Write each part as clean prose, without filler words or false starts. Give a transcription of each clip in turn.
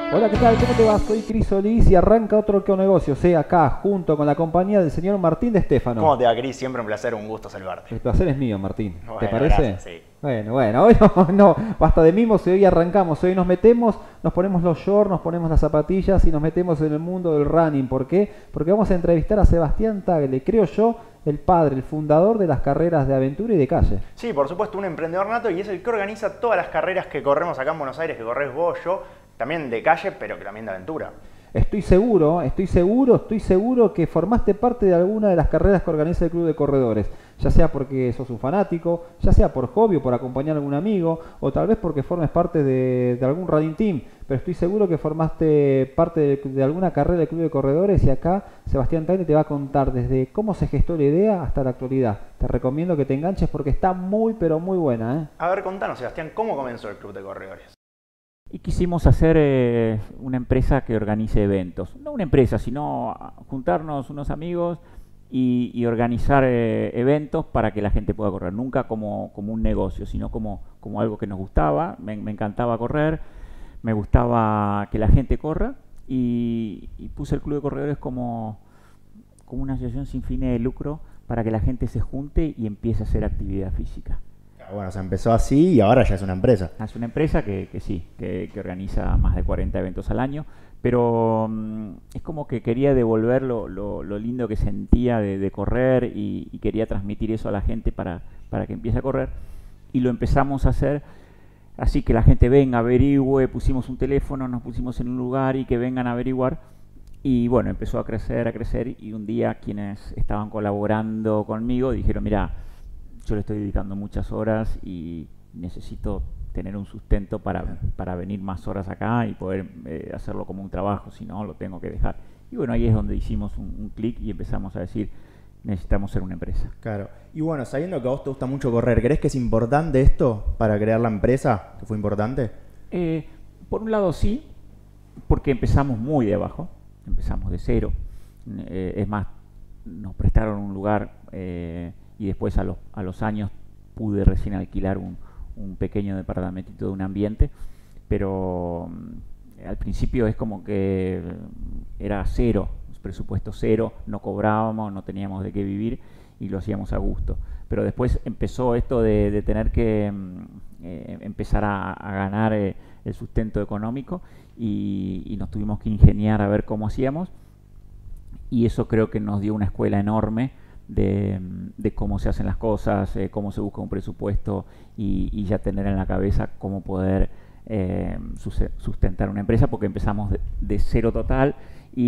Hola, ¿qué tal? ¿Cómo te va? Soy Cris Solís y arranca otro que negocio, acá, junto con la compañía del señor Martín de Estéfano. ¿Cómo te va, Cris? Siempre un placer, un gusto saludarte. El placer es mío, Martín. ¿Te Bueno, parece? gracias, sí. Bueno, hoy no, basta de mimos y hoy arrancamos. Hoy nos metemos, nos ponemos los shorts, nos ponemos las zapatillas y nos metemos en el mundo del running. ¿Por qué? Porque vamos a entrevistar a Sebastián Tagle, creo yo, el padre, el fundador de las carreras de aventura y de calle. Sí, por supuesto, un emprendedor nato y es el que organiza todas las carreras que corremos acá en Buenos Aires, que corres vos, yo, también de calle, pero que también de aventura. Estoy seguro que formaste parte de alguna de las carreras que organiza el Club de Corredores, ya sea porque sos un fanático, ya sea por hobby o por acompañar a algún amigo, o tal vez porque formes parte de algún running team, pero estoy seguro que formaste parte de alguna carrera del Club de Corredores y acá Sebastián Tagle te va a contar desde cómo se gestó la idea hasta la actualidad. Te recomiendo que te enganches porque está muy pero muy buena, ¿eh? A ver, contanos, Sebastián, ¿cómo comenzó el Club de Corredores? Y quisimos hacer una empresa que organice eventos. No una empresa, sino juntarnos unos amigos y organizar eventos para que la gente pueda correr. Nunca como un negocio, sino como algo que nos gustaba. Me encantaba correr, me gustaba que la gente corra y puse el Club de Corredores como una asociación sin fines de lucro para que la gente se junte y empiece a hacer actividad física. Bueno, se empezó así y ahora ya es una empresa. Es una empresa que sí, que organiza más de 40 eventos al año, pero es como que quería devolver lo lindo que sentía de correr y quería transmitir eso a la gente para que empiece a correr. Y lo empezamos a hacer así que la gente venga, averigüe, pusimos un teléfono, nos pusimos en un lugar y que vengan a averiguar. Y bueno, empezó a crecer y un día quienes estaban colaborando conmigo dijeron, mira, yo le estoy dedicando muchas horas y necesito tener un sustento para venir más horas acá y poder hacerlo como un trabajo, si no lo tengo que dejar. Y bueno, ahí es donde hicimos un clic y empezamos a decir, necesitamos ser una empresa. Claro. Y bueno, sabiendo que a vos te gusta mucho correr, ¿crees que es importante esto para crear la empresa? ¿Que fue importante? Por un lado sí, porque empezamos muy de abajo, empezamos de cero. Es más, nos prestaron un lugar y después a los años pude recién alquilar un pequeño departamentito de un ambiente, pero al principio es como que era cero, presupuesto cero, no cobrábamos, no teníamos de qué vivir y lo hacíamos a gusto. Pero después empezó esto de tener que empezar a ganar el sustento económico y nos tuvimos que ingeniar a ver cómo hacíamos y eso creo que nos dio una escuela enorme de cómo se hacen las cosas, cómo se busca un presupuesto y ya tener en la cabeza cómo poder sustentar una empresa, porque empezamos de cero total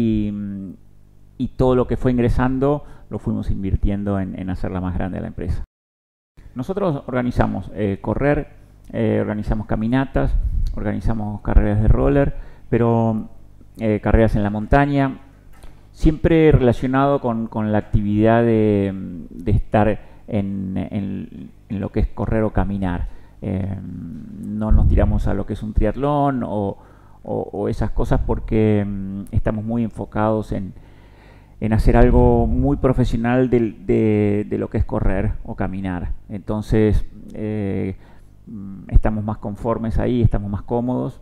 y todo lo que fue ingresando lo fuimos invirtiendo en hacerla más grande a la empresa. Nosotros organizamos correr, organizamos caminatas, organizamos carreras de roller, pero carreras en la montaña, siempre relacionado con la actividad de estar en lo que es correr o caminar. No nos tiramos a lo que es un triatlón o esas cosas porque estamos muy enfocados en hacer algo muy profesional de lo que es correr o caminar. Entonces estamos más conformes ahí, estamos más cómodos.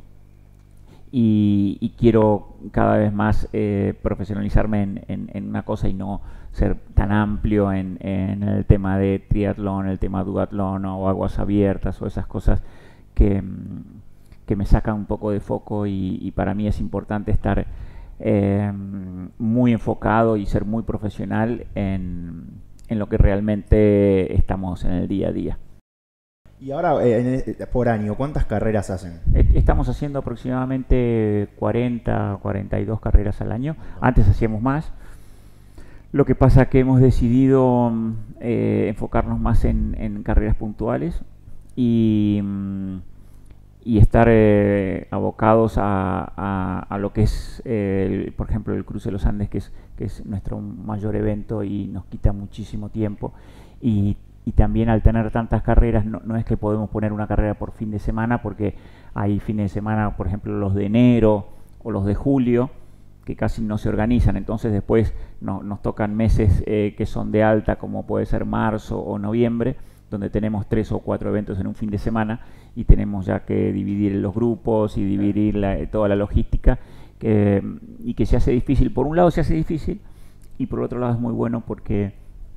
Y quiero cada vez más profesionalizarme en una cosa y no ser tan amplio en el tema de triatlón, el tema duatlón o aguas abiertas o esas cosas que me sacan un poco de foco y para mí es importante estar muy enfocado y ser muy profesional en lo que realmente estamos en el día a día. Y ahora, por año, ¿cuántas carreras hacen? Estamos haciendo aproximadamente 40, 42 carreras al año. Antes hacíamos más. Lo que pasa es que hemos decidido enfocarnos más en carreras puntuales y estar abocados a lo que es, por ejemplo, el Cruce de los Andes, que es nuestro mayor evento y nos quita muchísimo tiempo. Y también al tener tantas carreras, no es que podemos poner una carrera por fin de semana, porque hay fines de semana, por ejemplo, los de enero o los de julio, que casi no se organizan. Entonces después nos tocan meses que son de alta, como puede ser marzo o noviembre, donde tenemos 3 o 4 eventos en un fin de semana y tenemos ya que dividir los grupos y dividir toda la logística, y que se hace difícil. Por un lado se hace difícil y por otro lado es muy bueno porque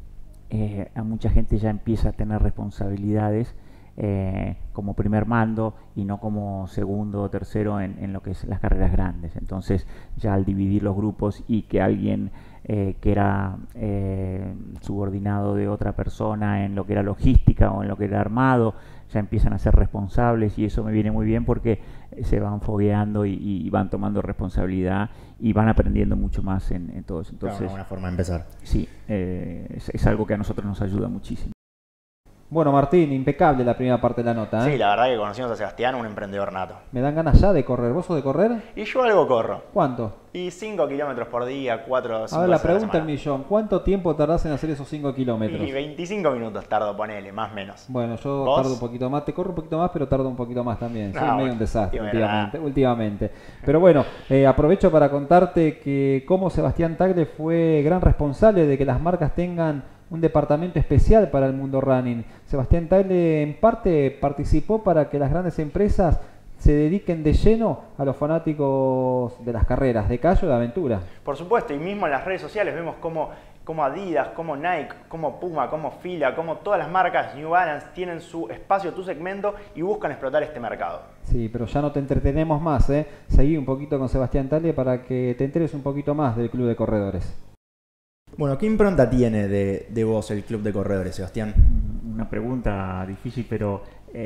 a mucha gente ya empieza a tener responsabilidades como primer mando y no como segundo o tercero en lo que es las carreras grandes. Entonces ya al dividir los grupos y que alguien que era subordinado de otra persona en lo que era logística o en lo que era armado, ya empiezan a ser responsables, y eso me viene muy bien porque se van fogueando y van tomando responsabilidad y van aprendiendo mucho más en todo eso. Entonces, claro, una buena forma de empezar. Sí, es algo que a nosotros nos ayuda muchísimo. Bueno, Martín, impecable la primera parte de la nota, ¿eh? Sí, la verdad que conocimos a Sebastián, un emprendedor nato. Me dan ganas ya de correr. ¿Vos sos de correr? Y yo algo corro. ¿Cuánto? Y 5 kilómetros por día, 4 o 5 A ver, la veces a la pregunta del semana. millón. ¿Cuánto tiempo tardás en hacer esos 5 kilómetros? Y 25 minutos tardo, ponele, más o menos. Bueno, yo ¿Vos? tardo un poquito más. Te corro un poquito más, pero tardo un poquito más también. Soy Ah, medio bueno. un desastre Y bueno, últimamente. Pero bueno, aprovecho para contarte que como Sebastián Tagle fue gran responsable de que las marcas tengan un departamento especial para el mundo running. Sebastián Tagle en parte participó para que las grandes empresas se dediquen de lleno a los fanáticos de las carreras, de callo y de aventura. Por supuesto, y mismo en las redes sociales vemos como Adidas, como Nike, como Puma, como Fila, como todas las marcas New Balance tienen su espacio, tu segmento y buscan explotar este mercado. Sí, pero ya no te entretenemos más, ¿eh? Seguí un poquito con Sebastián Tagle para que te enteres un poquito más del Club de Corredores. Bueno, ¿qué impronta tiene de vos el Club de Corredores, Sebastián? Una pregunta difícil, pero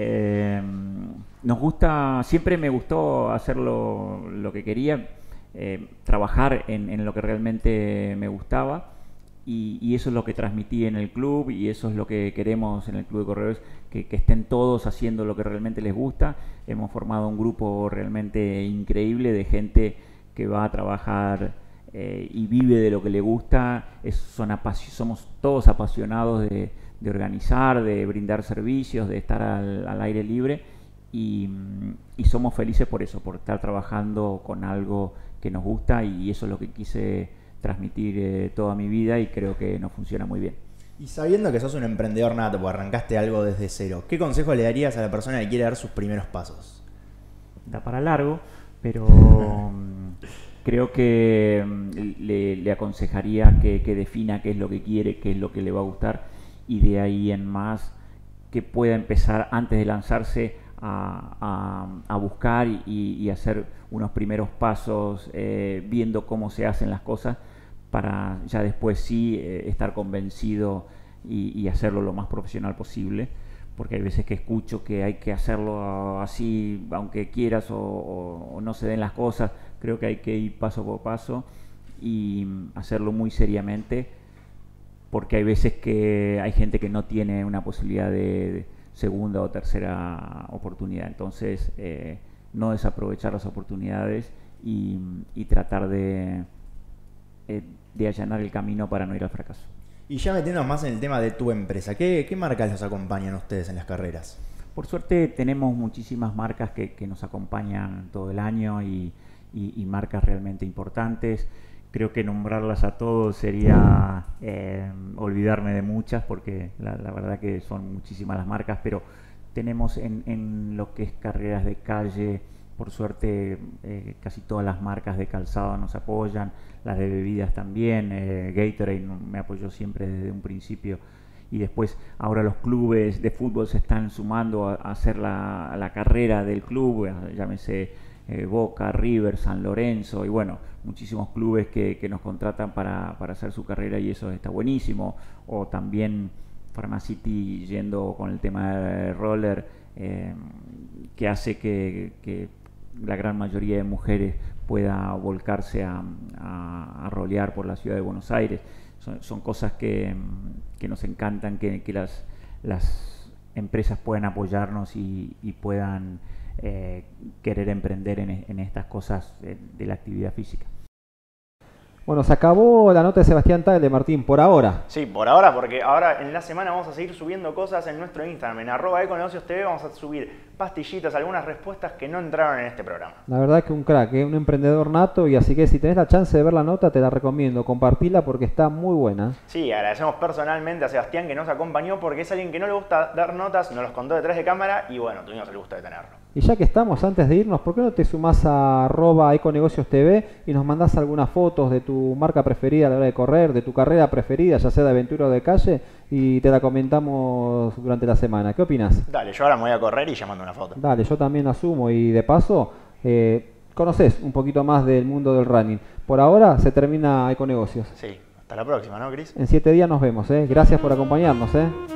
nos gusta, siempre me gustó hacer lo que quería, trabajar en lo que realmente me gustaba, y eso es lo que transmití en el club, y eso es lo que queremos en el Club de Corredores, que estén todos haciendo lo que realmente les gusta. Hemos formado un grupo realmente increíble de gente que va a trabajar y vive de lo que le gusta. Somos todos apasionados de organizar, de brindar servicios, de estar al aire libre, y somos felices por eso, por estar trabajando con algo que nos gusta, y eso es lo que quise transmitir toda mi vida, y creo que nos funciona muy bien. Y sabiendo que sos un emprendedor nato, porque arrancaste algo desde cero, ¿qué consejo le darías a la persona que quiere dar sus primeros pasos? Da para largo, pero creo que le aconsejaría que defina qué es lo que quiere, qué es lo que le va a gustar, y de ahí en más que pueda empezar antes de lanzarse a buscar y hacer unos primeros pasos, viendo cómo se hacen las cosas, para ya después sí estar convencido y hacerlo lo más profesional posible. Porque hay veces que escucho que hay que hacerlo así, aunque quieras o no se den las cosas. Creo que hay que ir paso por paso y hacerlo muy seriamente, porque hay veces que hay gente que no tiene una posibilidad de segunda o tercera oportunidad. Entonces, no desaprovechar las oportunidades y tratar de allanar el camino para no ir al fracaso. Y ya metiéndonos más en el tema de tu empresa, ¿qué marcas los acompañan a ustedes en las carreras? Por suerte tenemos muchísimas marcas que nos acompañan todo el año, y marcas realmente importantes. Creo que nombrarlas a todos sería olvidarme de muchas, porque la verdad que son muchísimas las marcas, pero tenemos en lo que es carreras de calle, por suerte casi todas las marcas de calzado nos apoyan, las de bebidas también. Gatorade me apoyó siempre desde un principio, y después ahora los clubes de fútbol se están sumando a hacer la carrera del club, llámese Boca, River, San Lorenzo, y bueno, muchísimos clubes que nos contratan para hacer su carrera, y eso está buenísimo. O también Pharmacity yendo con el tema de roller, que hace que la gran mayoría de mujeres pueda volcarse a rolear por la ciudad de Buenos Aires. Son cosas que nos encantan, que las empresas puedan apoyarnos y puedan querer emprender en estas cosas de la actividad física. Bueno, se acabó la nota de Sebastián Tagle, Martín, por ahora. Sí, por ahora, porque ahora en la semana vamos a seguir subiendo cosas en nuestro Instagram, en @econegociostv, vamos a subir pastillitas, algunas respuestas que no entraron en este programa. La verdad es que un crack, un emprendedor nato, y así que si tenés la chance de ver la nota, te la recomiendo, compartila porque está muy buena. Sí, agradecemos personalmente a Sebastián que nos acompañó porque es alguien que no le gusta dar notas, nos los contó detrás de cámara y bueno, tuvimos el gusto de tenerlo. Y ya que estamos, antes de irnos, ¿por qué no te sumás a @econegociostv y nos mandás algunas fotos de tu marca preferida a la hora de correr, de tu carrera preferida, ya sea de aventura o de calle, y te la comentamos durante la semana? ¿Qué opinas? Dale, yo ahora me voy a correr y ya mando una foto. Dale, yo también asumo y de paso conoces un poquito más del mundo del running. Por ahora se termina Econegocios. Sí, hasta la próxima, ¿no, Cris? En 7 días nos vemos, Gracias por acompañarnos,